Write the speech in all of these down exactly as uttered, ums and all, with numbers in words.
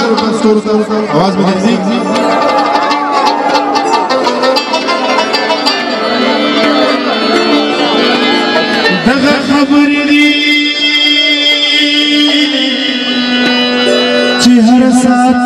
آواز میں دیکھیں دغه خبرې دي چې هر ساعت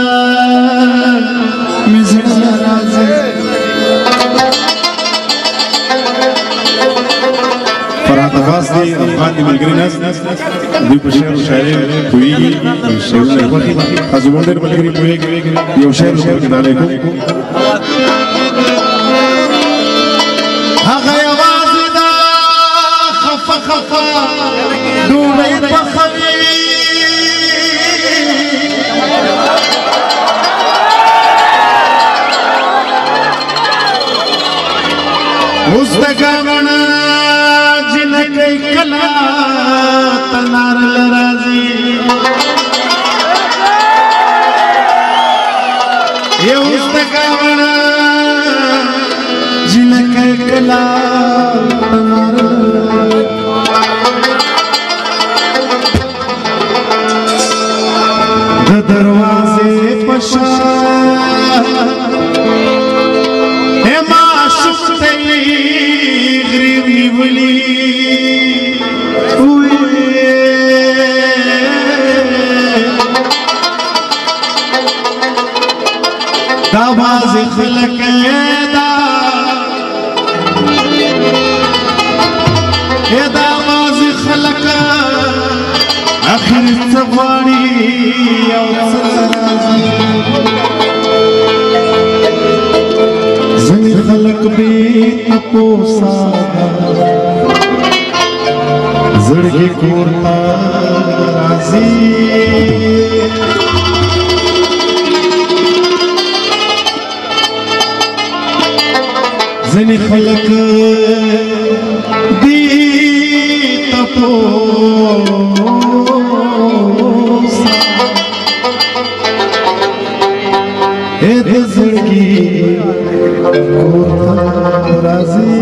مې زړه راځي فرحت عباس دی افغان دی ملګري ناست دوی په شعر و شاعرۍ پوهېږي شعرونه یې خوښ دي تاسو هم ډېر ملګري پوهېږئ یو شعر ورته ډالۍ کوم هغه یوازې دا خفه خفه ډوډۍ پخوي اوس د ګاڼه جنکۍ کله تنار له راځي اوس د ګاڼه جنکۍ کله تنار له د دروازې په شا دا باز خلق دا دا باز خلق اخر سفاری او سرازی زنی خلق بی تپوسا زڑگی کورتا رازی زنی خلق دی تپوسا اے دزڑگی کورتا رازی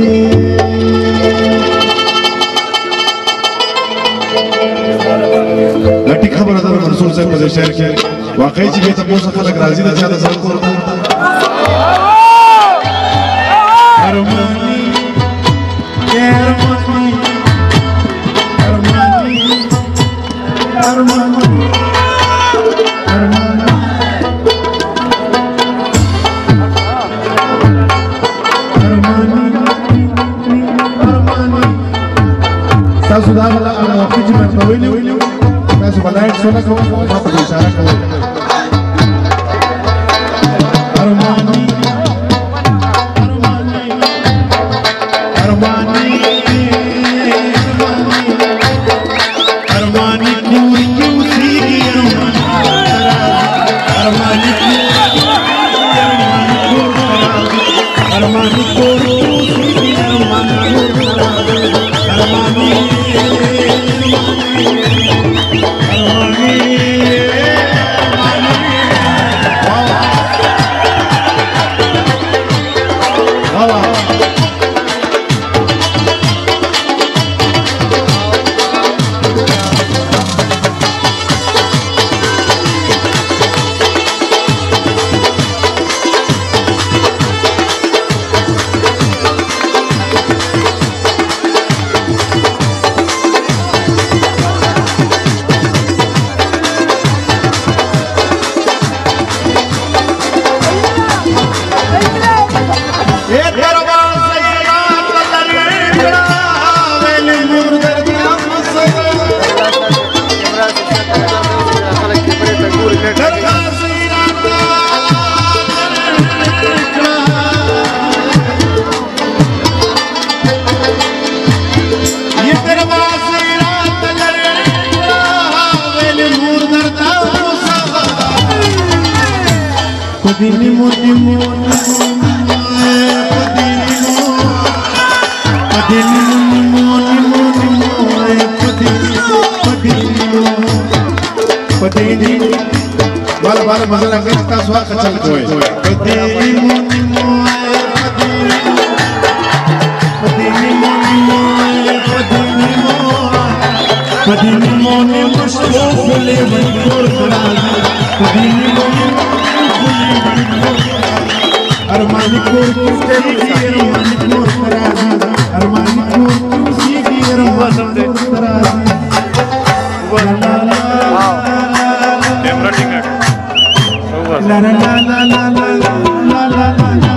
لٹی خبر ادھر رسول صاحب مزر شہر کے واقعی چی بیتا پوسا خلق رازی دا زیادہ زیادہ کورتا ارمانی ارمانی ارمانی ارمانی ارمانی ارمانی تاسو دا غلا انا وقتی چې مې ویلو تاسو بلایټ سونه کوم ما په اشاره کوم ارمانی Padini moni moni padini padini moni moni padini padini padini bal bal mazal angas ka swag chal koy padini moni padini moni padini padini moni mushkil le bhur kara Armani ko stay here, Armani ko tarazi, Armani ko stay here, Armani ko tarazi. La la la la la la la la la.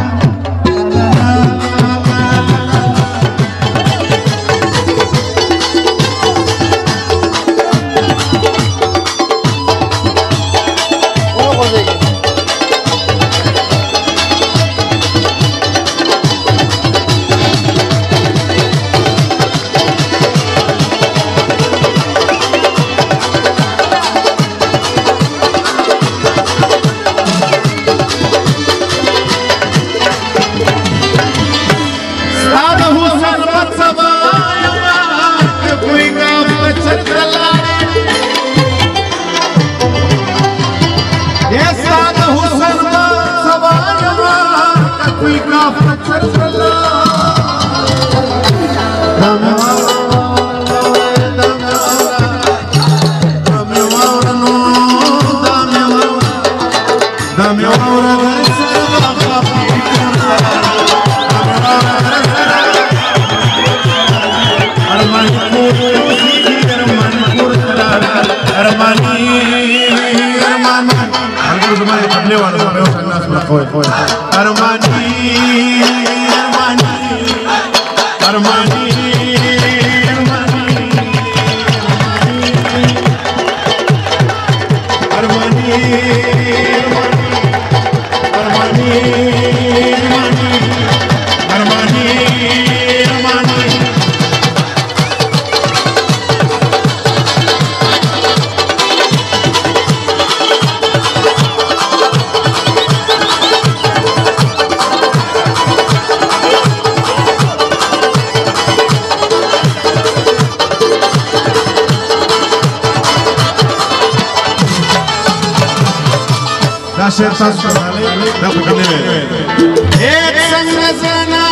Sheikh Sasha, that's what I'm doing. It's a Razana,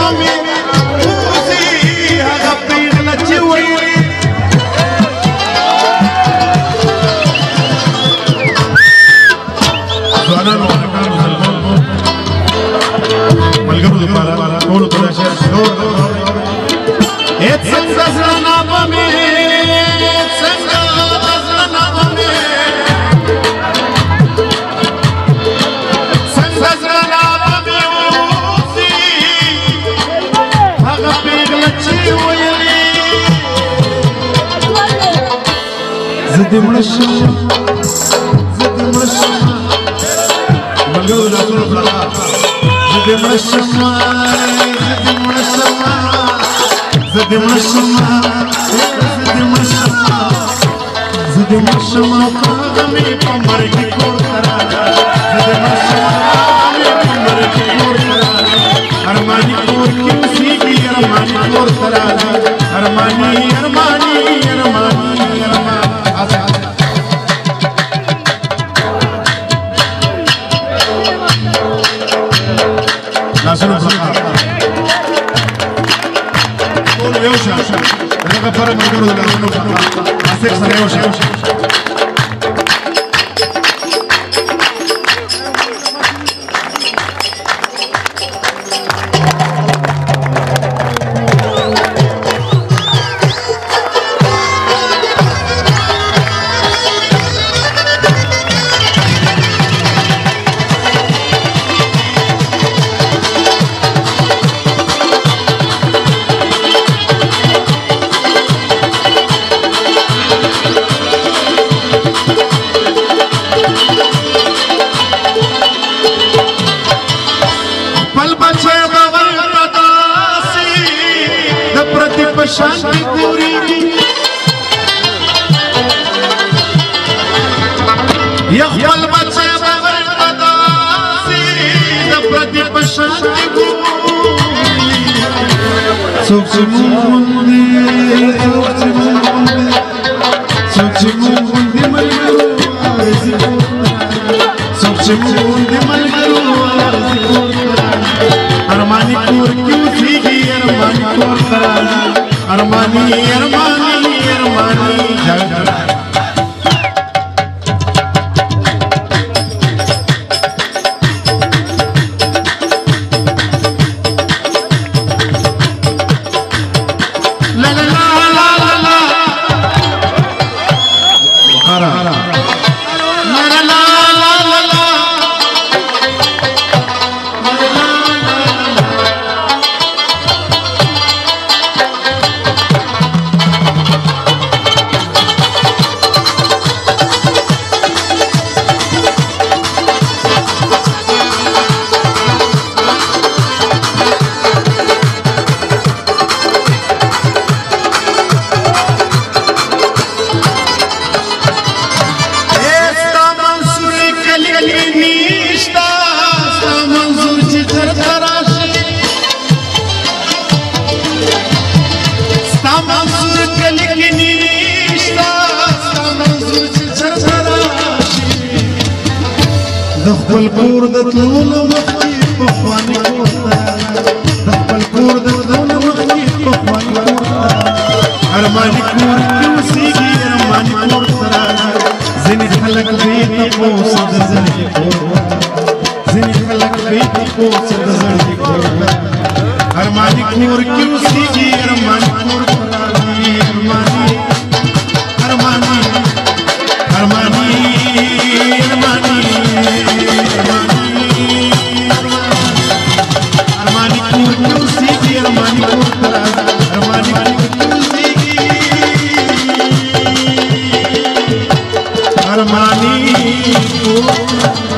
Uzi, Hagapi, Lachiwi. So I don't know what I'm doing. Welcome to the Para, go to the Sheikh. It's a Razana, it's a Razana. زدي مرشم زدي مرشم ملقوا لا تروح لا زدي مرشم زدي مرشم زدي مرشم زدي مرشم زدي مرشم قدمي قمرك كورترا زدي مرشم قدمي قمرك كورترا أرماني كورك سيدي أرماني كورترا أرماني أرماني أرماني أرماني Nasıl bırakar? Todo Eusha, el para el mejor de la zona. Hacer sana Eusha. Shanti Puri Yakhbal bache babar qadasi Dabradip Shanti Puri Sokchi mundi Sokchi mundi Sokchi mundi malgaru Sokchi mundi malgaru Armani kur kyun sigi Armani kur tarana Armani, Armani, Armani, Armani, دخل کور دتلون مخی پخوانی کور دخل کور دتلون مخی پخوانی کور ارمانی کور کیوں سیگی ارمانی کور ترازی زنی خلق بیت پوس دزنی کور زنی خلق بیت پوس دزنی کور ارمانی کور کیوں سیگی ارمانی کور ترازی ارمانی ارمانی ارمانی ارمانی ارمانی کور کیوں سیگی ارمانی کور ترازی ارمانی کور سیگی ارمانی کور